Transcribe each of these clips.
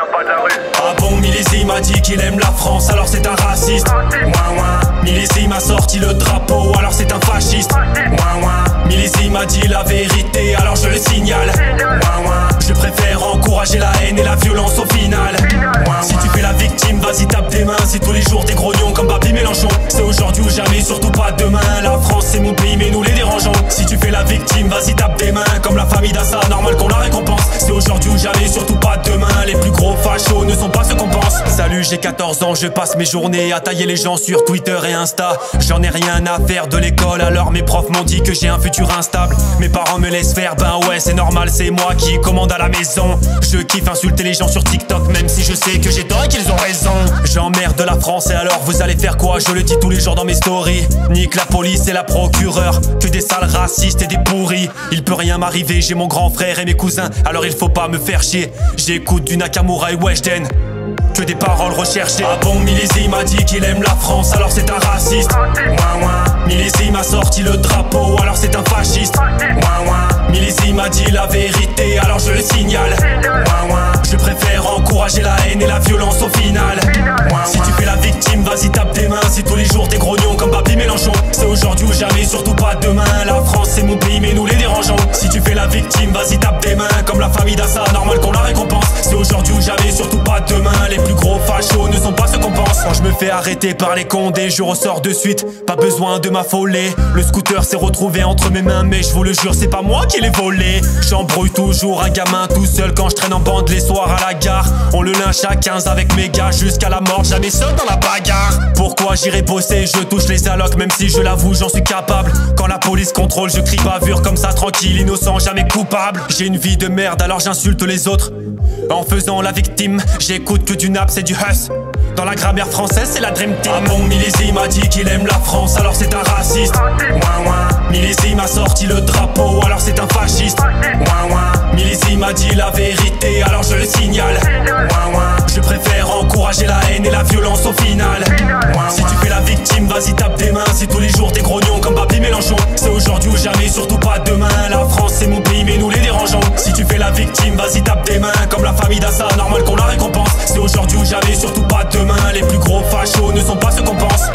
vient pas de la rue. Ah bon, Millésime m'a dit qu'il aime la France, alors c'est un raciste. Ouin ouin. Millésime a sorti le drapeau, alors c'est un fasciste. Ouin ouin. Millésime m'a dit la vérité, alors je le signale. Ouin ouin. Je préfère encourager la haine et la violence au final. Ouin, si tu fais la victime, vas-y tape tes mains. Si tous les jours t'es grognon comme Babi Mélenchon, c'est aujourd'hui ou jamais, surtout pas demain. La France c'est mon pays mais nous les dérangeons. Si tu fais la victime, vas-y tape tes mains. Comme la famille d'Assa, normal qu'on la récompense. C'est aujourd'hui ou jamais, surtout pas demain. Les plus gros fachos ne sont pas ceux qu'on pense. Salut, j'ai 14 ans, je passe mes journées à tailler les gens sur Twitter et Insta. J'en ai rien à faire de l'école, alors mes profs m'ont dit que j'ai un futur instable. Mes parents me laissent faire, ben ouais c'est normal, c'est moi qui commande à la maison. Je kiffe insulter les gens sur TikTok, même si je sais que j'ai tort et qu'ils ont raison. J'emmerde la France et alors vous allez faire quoi? Je le dis tous les jours dans mes stories. Nique la police et la procureure, que des sales racistes et des pourris. Il peut rien m'arriver, j'ai mon grand frère et mes cousins, alors il faut pas me faire chier. J'écoute du Nakamura et Weshden, que des paroles recherchées. Ah bon, Millésime m'a dit qu'il aime la France, alors c'est un raciste. Ouin ouin. Millésime a sorti le drapeau, alors c'est un fasciste. Ouin ouin. Millésime m'a dit la vérité, alors je le signale. Ouin ouin. Je préfère encourager la haine et la violence au final. Ouin, si tu fais la victime, vas-y tape tes mains. Si tous les jours t'es grognon comme Babi Mélenchon, c'est aujourd'hui ou jamais, surtout pas demain. La France c'est mon pays mais nous les dérangeons. Si tu fais la victime, vas-y tape tes mains. Comme la famille d'Assa, normal qu'on la récompense. C'est aujourd'hui ou jamais, surtout pas demain. Les plus gros fachos ne sont pas ceux qu'on pense. Quand je me fais arrêter par les condés, je ressors de suite, pas besoin de m'affoler. Le scooter s'est retrouvé entre mes mains, mais je vous le jure c'est pas moi qui l'ai volé. J'embrouille toujours un gamin tout seul quand je traîne en bande les soirs à la gare. On le lynche à 15 avec mes gars jusqu'à la mort, jamais seul dans la bagarre. Pourquoi j'irai bosser, je touche les allocs, même si je l'avoue j'en suis capable. Quand la police contrôle, je crie bavure comme ça tranquille, innocent, jamais coupable. J'ai une vie de merde alors j'insulte les autres en faisant la victime. J'écoute que du nap, c'est du huss. Dans la grammaire française, c'est la dream team. Ah bon, Millésime m'a dit qu'il aime la France, alors c'est un raciste. Ouin ouin. Millésime a sorti le drapeau, alors c'est un fasciste. Ouin ouin. Millésime m'a dit la vérité, alors je le signale. Ouin ouin. Je préfère encourager la haine et la violence au final. Ouin, si tu fais la victime, vas-y tape tes mains. Si tous les jours t'es grognon comme Babi Mélenchon, c'est aujourd'hui ou jamais, surtout pas demain. La France c'est mon pays mais nous les dérangeons. Si tu fais la victime, vas-y tape tes mains. Comme la famille d'Assa, normal qu'on la récompense. C'est aujourd'hui ou jamais, surtout pas demain. Les plus gros fachos ne sont pas ceux qu'on pense.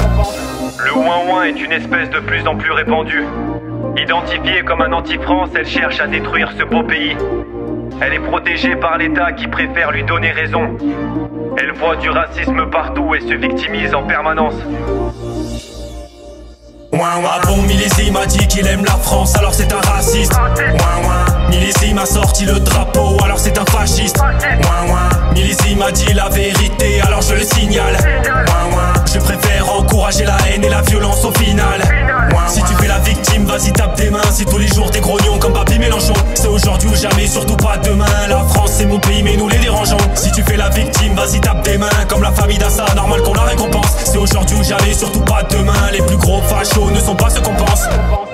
Le ouin-ouin est une espèce de plus en plus répandue. Identifiée comme un anti-France, elle cherche à détruire ce beau pays. Elle est protégée par l'État qui préfère lui donner raison. Elle voit du racisme partout et se victimise en permanence. Ouin ouin. Ah bon, Millésime m'a dit qu'il aime la France, alors c'est un raciste. Ouin ouin. Millésime a sorti le drapeau, alors c'est un fasciste. Ouin ouin. Millésime m'a dit la vérité, alors je le signale. Ouin ouin. Je préfère encourager la haine et la violence au final. Ouin, si tu fais la victime, vas-y tape tes mains. Si tous les jours t'es grognon comme Babi Mélenchon, c'est aujourd'hui ou jamais, surtout pas demain. La France c'est mon pays mais nous les dérangeons. Si tu fais la victime, vas-y tape tes mains. Comme la famille d'Assa, normal qu'on la récompense. C'est aujourd'hui ou jamais, surtout pas demain. Les plus gros fachos ne sont pas ceux qu'on pense.